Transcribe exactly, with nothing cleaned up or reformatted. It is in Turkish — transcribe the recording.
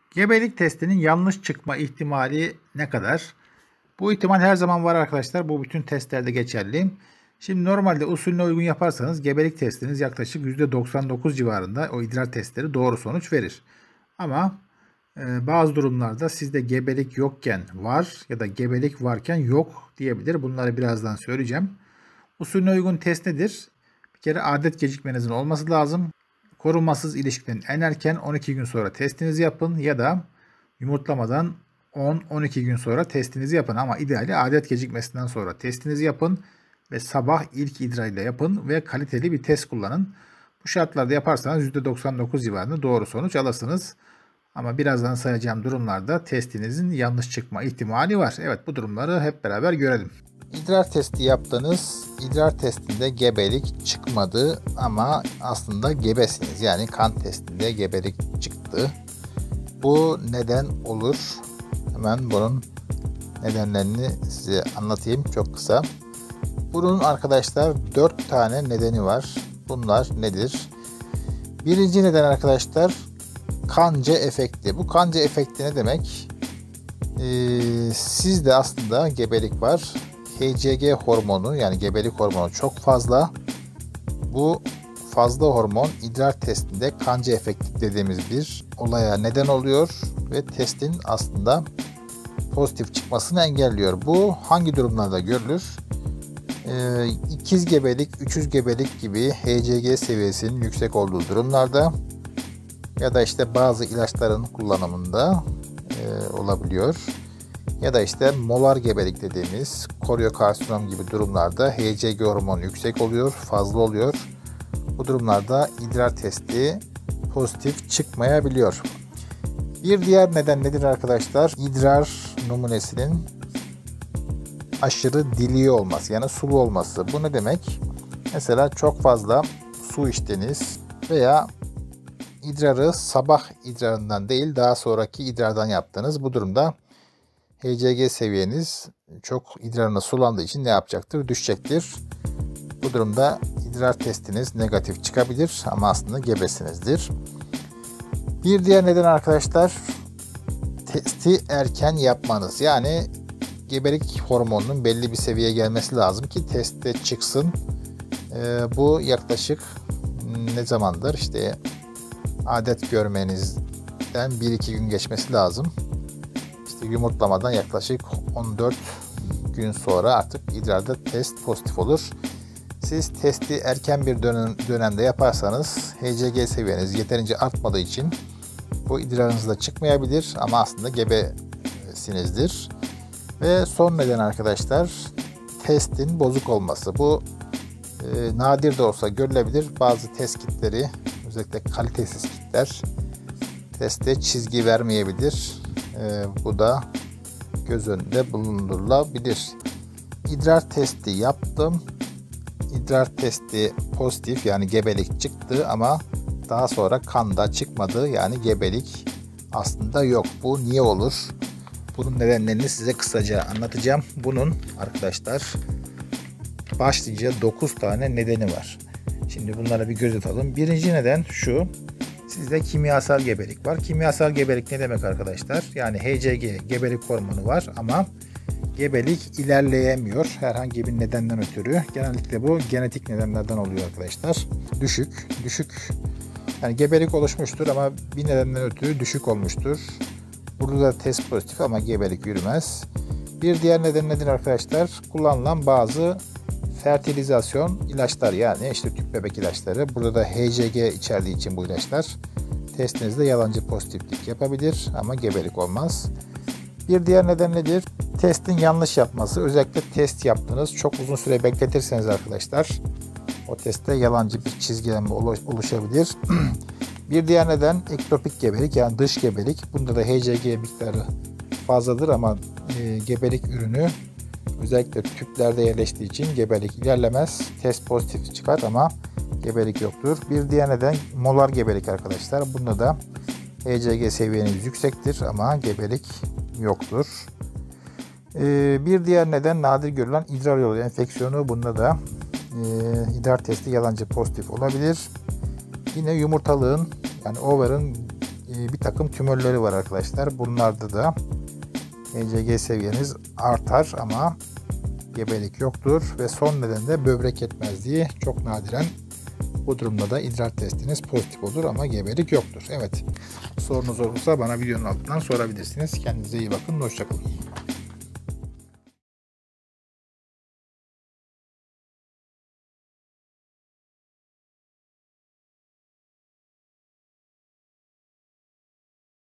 Gebelik testinin yanlış çıkma ihtimali ne kadar? Bu ihtimal her zaman var arkadaşlar. Bu bütün testlerde geçerli. Şimdi normalde usulüne uygun yaparsanız gebelik testiniz yaklaşık yüzde doksan dokuz civarında o idrar testleri doğru sonuç verir. Ama e, bazı durumlarda sizde gebelik yokken var ya da gebelik varken yok diyebilir. Bunları birazdan söyleyeceğim. Usulüne uygun test nedir? Bir kere adet gecikmenizin olması lazım. Korunmasız ilişkiden en erken on iki gün sonra testinizi yapın ya da yumurtlamadan on on iki gün sonra testinizi yapın. Ama ideali adet gecikmesinden sonra testinizi yapın ve sabah ilk idrarıyla yapın ve kaliteli bir test kullanın. Bu şartlarda yaparsanız yüzde doksan dokuz civarında doğru sonuç alırsınız. Ama birazdan sayacağım durumlarda testinizin yanlış çıkma ihtimali var. Evet, bu durumları hep beraber görelim. İdrar testi yaptınız. İdrar testinde gebelik çıkmadı ama aslında gebesiniz. Yani kan testinde gebelik çıktı. Bu neden olur? Hemen bunun nedenlerini size anlatayım çok kısa. Bunun arkadaşlar dört tane nedeni var. Bunlar nedir? Birinci neden arkadaşlar kanca efekti. Bu kanca efekti ne demek? Ee, sizde aslında gebelik var. H C G hormonu yani gebelik hormonu çok fazla. Bu fazla hormon idrar testinde kanca efekti dediğimiz bir olaya neden oluyor ve testin aslında pozitif çıkmasını engelliyor. Bu hangi durumlarda görülür? Ee, ikiz gebelik, üçüz gebelik gibi H C G seviyesinin yüksek olduğu durumlarda ya da işte bazı ilaçların kullanımında e, olabiliyor. Ya da işte molar gebelik dediğimiz koriokarsinom gibi durumlarda H C G hormonu yüksek oluyor, fazla oluyor. Bu durumlarda idrar testi pozitif çıkmayabiliyor. Bir diğer neden nedir arkadaşlar? İdrar numunesinin aşırı dili olması, yani sulu olması. Bu ne demek? Mesela çok fazla su içtiniz veya idrarı sabah idrarından değil daha sonraki idrardan yaptınız. Bu durumda H C G seviyeniz çok idrarına sulandığı için ne yapacaktır? Düşecektir. Bu durumda idrar testiniz negatif çıkabilir ama aslında gebesinizdir. Bir diğer neden arkadaşlar testi erken yapmanız. Yani gebelik hormonunun belli bir seviyeye gelmesi lazım ki testte çıksın. Ee, bu yaklaşık ne zamandır? İşte adet görmenizden bir iki gün geçmesi lazım. Yumurtlamadan yaklaşık on dört gün sonra artık idrarda test pozitif olur. Siz testi erken bir dönem, dönemde yaparsanız H C G seviyeniz yeterince artmadığı için bu idrarınızda çıkmayabilir ama aslında gebesinizdir. Ve son neden arkadaşlar testin bozuk olması. Bu e, nadir de olsa görülebilir. Bazı test kitleri, özellikle kalitesiz kitler testte çizgi vermeyebilir. Ee, bu da göz önünde bulundurulabilir. İdrar testi yaptım. İdrar testi pozitif yani gebelik çıktı ama daha sonra kanda çıkmadı yani gebelik aslında yok. Bu niye olur? Bunun nedenlerini size kısaca anlatacağım. Bunun arkadaşlar başlıca dokuz tane nedeni var. Şimdi bunlara bir göz atalım. Birinci neden şu. Sizde kimyasal gebelik var. Kimyasal gebelik ne demek arkadaşlar? Yani H C G gebelik hormonu var ama gebelik ilerleyemiyor herhangi bir nedenden ötürü. Genellikle bu genetik nedenlerden oluyor arkadaşlar. Düşük, düşük. Yani gebelik oluşmuştur ama bir nedenden ötürü düşük olmuştur. Burada da test pozitif ama gebelik yürümez. Bir diğer neden nedir arkadaşlar? Kullanılan bazı fertilizasyon ilaçlar yani işte tüp bebek ilaçları. Burada da H C G içerdiği için bu ilaçlar testinizde yalancı pozitiflik yapabilir ama gebelik olmaz. Bir diğer neden nedir? Testin yanlış yapması. Özellikle test yaptınız. Çok uzun süre bekletirseniz arkadaşlar o testte yalancı bir çizgilenme oluşabilir. Bir diğer neden ektopik gebelik yani dış gebelik. Bunda da H C G miktarı fazladır ama e, gebelik ürünü özellikle tüplerde yerleştiği için gebelik ilerlemez. Test pozitif çıkar ama gebelik yoktur. Bir diğer neden molar gebelik arkadaşlar. Bunda da H C G seviyeniz yüksektir ama gebelik yoktur. Ee, bir diğer neden nadir görülen idrar yolu enfeksiyonu. Bunda da e, idrar testi yalancı pozitif olabilir. Yine yumurtalığın yani over'ın e, bir takım tümörleri var arkadaşlar. Bunlarda da H C G seviyeniz artar ama gebelik yoktur ve son neden de böbrek yetmezliği, çok nadiren bu durumda da idrar testiniz pozitif olur ama gebelik yoktur. Evet, sorunuz olursa bana videonun altından sorabilirsiniz. Kendinize iyi bakın, hoşça kalın.